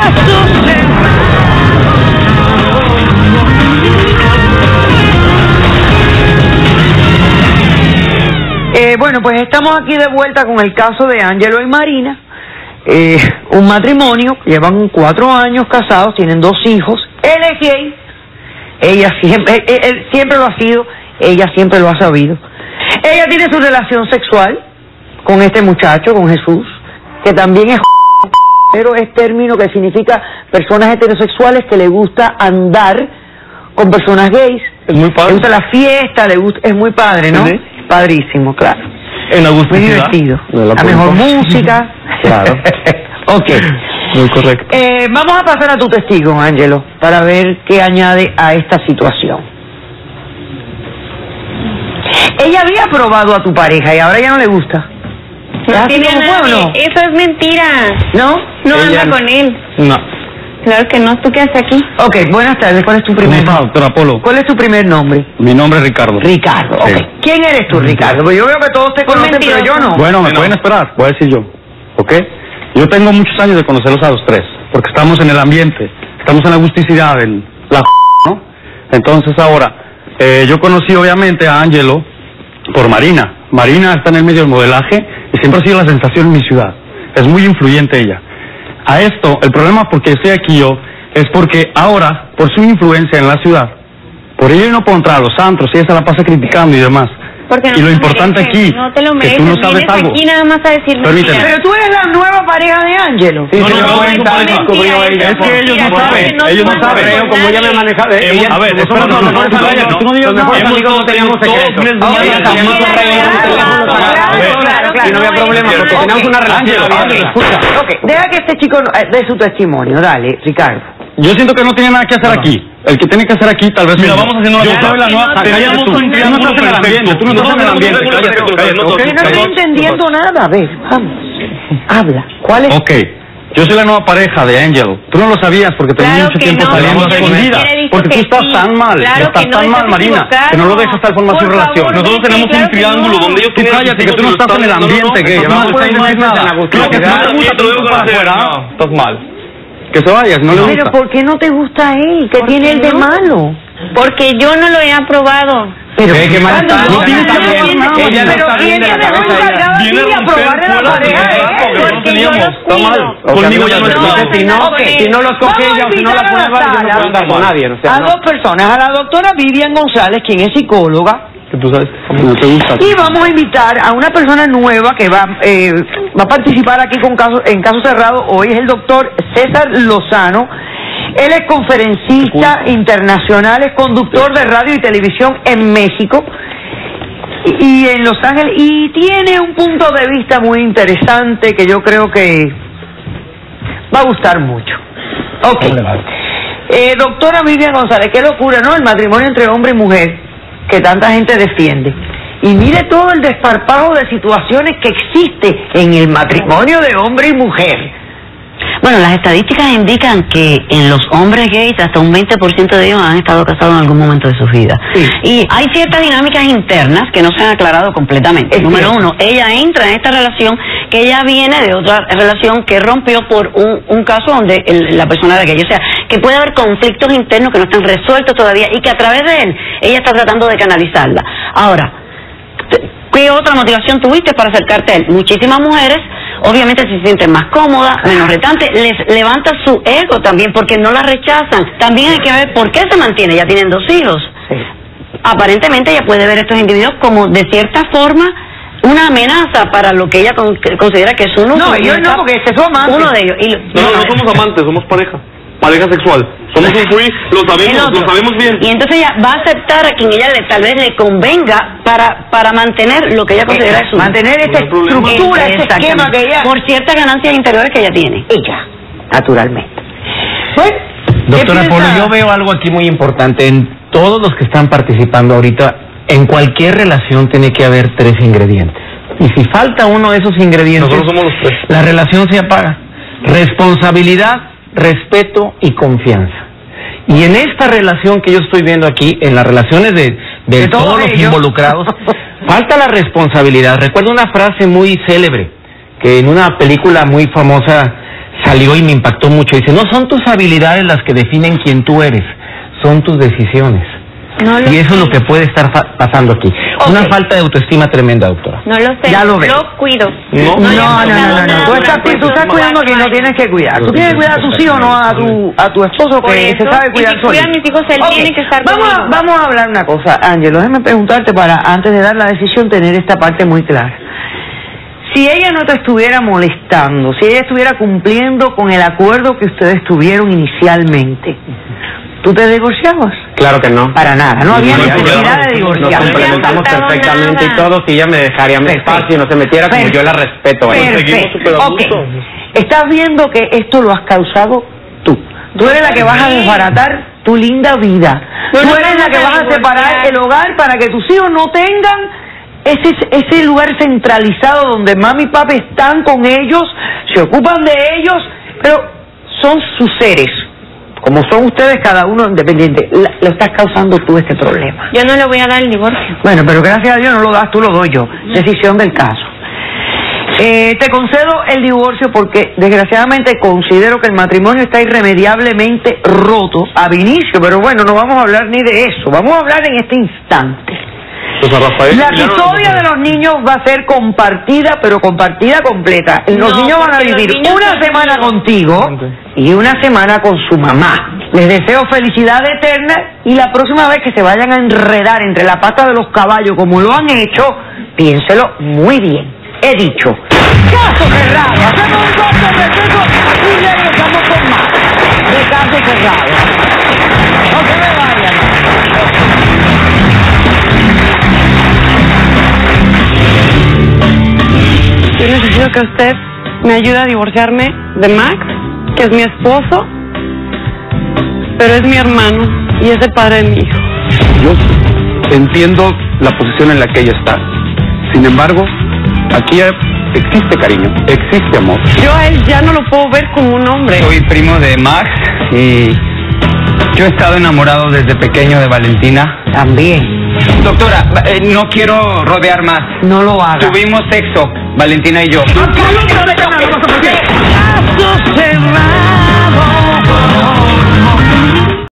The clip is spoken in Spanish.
Bueno, pues estamos aquí de vuelta con el caso de Ángelo y Marina, un matrimonio, llevan 4 años casados, tienen 2 hijos, él es gay, ella siempre, él siempre lo ha sido, ella siempre lo ha sabido. Ella tiene su relación sexual con este muchacho, con Jesús, que también es pero es término que significa personas heterosexuales que le gusta andar con personas gays. Es muy padre. Le gusta la fiesta, le gusta, es muy padre, ¿no? ¿Sí? Padrísimo, claro. En la muy divertido. La mejor música. Claro. Ok. Muy correcto. Vamos a pasar a tu testigo, Ángelo, para ver qué añade a esta situación. Ella había probado a tu pareja y ahora ya no le gusta. No tiene nada, eso es mentira. ¿No? No anda con él. No. Claro que no. ¿Tú qué haces aquí? Ok, buenas tardes. ¿Cuál es tu primer nombre? Doctor Apolo. ¿Cuál es tu primer nombre? Mi nombre es Ricardo. Ricardo, ok. Sí. ¿Quién eres tú, Ricardo? Pues yo veo que todos te conocen, pero yo no. Bueno, me pueden esperar. Voy a decir yo. ¿Ok? Yo tengo muchos años de conocerlos a los 3, porque estamos en el ambiente, estamos en la agusticidad, en la ¿no? Entonces ahora, yo conocí obviamente a Ángelo por Marina. Marina está en el medio del modelaje y siempre ha sido la sensación en mi ciudad. Es muy influyente ella. A esto, el problema porque estoy aquí yo, es porque ahora, por su influencia en la ciudad, por ello no puedo entrar a los antros, y ella se la pasa criticando y demás. No, y lo importante aquí, no te lo mereces, que tú no sabes algo. Aquí nada más a decir permíteme. Pero tú eres la nueva pareja de Ángelo. Sí, no, se no, cuenta, descubrió ella. Es que ellos no saben, ellos no saben. Como ella me maneja, a ver, somos los mejores amigos. Tú no digas nada. No teníamos secretos. Y no había problema porque teníamos una relación. Escucha, deja que este chico dé su testimonio. Dale, Ricardo. Yo siento que no tiene nada que hacer aquí. El que tiene que hacer aquí, tal vez... Mira, vamos haciendo una cosa. Yo soy la nueva... Teníamos un triángulo perfecto. Tú no estás en el ambiente. Cállate. No estoy entendiendo nada. A ver, vamos. Habla. ¿Cuál es? Ok. Yo soy la nueva pareja de Ángelo. Tú no lo sabías porque tenías mucho tiempo saliendo escondida. Porque tú estás tan mal. Estás tan mal, Marina, que no lo dejas tal forma su relación. Nosotros tenemos un triángulo donde ellos... Tú cállate, que tú no estás en el ambiente gay. No puedes decir nada. Creo que estás mal. Que se vaya, no le gusta. Pero ¿por qué no te gusta a él? ¿Qué tiene él de malo? Porque yo no lo he aprobado. Pero qué mal está. No tiene que ver nada. Pero ¿quién te dejó encargado a ti de aprobarle la pareja de él? Porque yo los cuido. Conmigo ya no es. Si no los coge ella o si no la prueba, yo no puedo andar con nadie. A 2 personas, a la doctora Vivian González, quien es psicóloga. Que tú sabes cómo no te gusta. Y vamos a invitar a una persona nueva que va a participar aquí en Caso Cerrado. Hoy es el doctor César Lozano. Él es conferencista internacional, es conductor de radio y televisión en México y en Los Ángeles, y tiene un punto de vista muy interesante que yo creo que va a gustar mucho. Ok. Doctora Vivian González, qué locura, ¿no? El matrimonio entre hombre y mujer, que tanta gente defiende. Y mire todo el desparpajo de situaciones que existe en el matrimonio de hombre y mujer. Bueno, las estadísticas indican que en los hombres gays hasta un 20% de ellos han estado casados en algún momento de sus vidas. Sí. Y hay ciertas dinámicas internas que no se han aclarado completamente. Número uno, ella entra en esta relación que ella viene de otra relación que rompió por un caso donde la persona era gay. O sea, que puede haber conflictos internos que no están resueltos todavía y que a través de él ella está tratando de canalizarla. Ahora, ¿qué otra motivación tuviste para acercarte a él? Muchísimas mujeres obviamente se sienten más cómodas, menos retantes, les levanta su ego también porque no la rechazan. También hay que ver por qué se mantiene. Ya tienen 2 hijos. Sí. Aparentemente ella puede ver a estos individuos como de cierta forma una amenaza para lo que ella considera que es uno. No, ellos no, porque este es su amante. Uno de ellos. No somos amantes, somos pareja sexual. Somos un free, lo sabemos bien. Y entonces ella va a aceptar a quien ella tal vez le convenga para mantener lo que ella considera su... Mantener esta estructura, este esquema que ella... Por ciertas ganancias interiores que ella tiene. Ella, naturalmente. Pues, doctora Polo, yo veo algo aquí muy importante. En todos los que están participando ahorita, en cualquier relación tiene que haber 3 ingredientes. Y si falta uno de esos ingredientes, nosotros somos los 3. La relación se apaga. Responsabilidad, respeto y confianza. Y en esta relación que yo estoy viendo aquí, en las relaciones de todos los involucrados, falta la responsabilidad. Recuerdo una frase muy célebre, que en una película muy famosa salió y me impactó mucho. Dice, no son tus habilidades las que definen quién tú eres, son tus decisiones. No lo Y eso es sé. lo que puede estar pasando aquí. Ok. Una falta de autoestima tremenda, doctora. No lo sé. Ya lo veo. Lo cuido. No, No, le he no, pasado no. nada Tú estás durante cuidando a quien no tienes que cuidar. Tú tienes que cuidar a tus hijos, no a tu esposo Por que eso, se sabe y cuidar si solo. cuida a mis hijos, él tiene que estar conmigo. Vamos a hablar una cosa, Ángelo. Déjame preguntarte para, antes de dar la decisión, tener esta parte muy clara. Si ella no te estuviera molestando, si ella estuviera cumpliendo con el acuerdo que ustedes tuvieron inicialmente, ¿tú te divorciabas? Claro que no. Para nada, no había No, necesidad de Nos divorciar. complementamos No le ha faltado perfectamente nada. y todo. Si ella me dejaría mi espacio y no se metiera, como yo la respeto. ¿eh? Perfecto. Ok. Estás viendo que esto lo has causado tú. Tú eres la que vas a desbaratar tu linda vida. No Tú nos eres la vamos que a vas a separar divorciar. el hogar para que tus hijos no tengan ese lugar centralizado donde mami y papi están con ellos, se ocupan de ellos, pero son sus seres. Como son ustedes cada uno independiente, lo estás causando tú este problema. Yo no le voy a dar el divorcio. Bueno, pero gracias a Dios no lo das tú, lo doy yo. Decisión del caso. Te concedo el divorcio porque desgraciadamente considero que el matrimonio está irremediablemente roto ab inicio, pero bueno, no vamos a hablar ni de eso, vamos a hablar en este instante. La custodia de los niños va a ser compartida, pero compartida completa. Los No, niños van a porque los vivir niños una son semana míos. contigo y una semana con su mamá. Les deseo felicidad eterna y la próxima vez que se vayan a enredar entre la pata de los caballos como lo han hecho, piénselo muy bien. He dicho. Caso cerrado. Hacemos un corto receso y regresamos con más de Caso Cerrado. No se me vayan. Yo necesito que usted me ayude a divorciarme de Max, que es mi esposo, pero es mi hermano y es el padre de mi hijo. Yo entiendo la posición en la que ella está. Sin embargo, aquí existe cariño, existe amor. Yo a él ya no lo puedo ver como un hombre. Soy primo de Max y yo he estado enamorado desde pequeño de Valentina. También. Doctora, no quiero rodear más. No lo haga. Tuvimos sexo, Valentina y yo. Caso cerrado.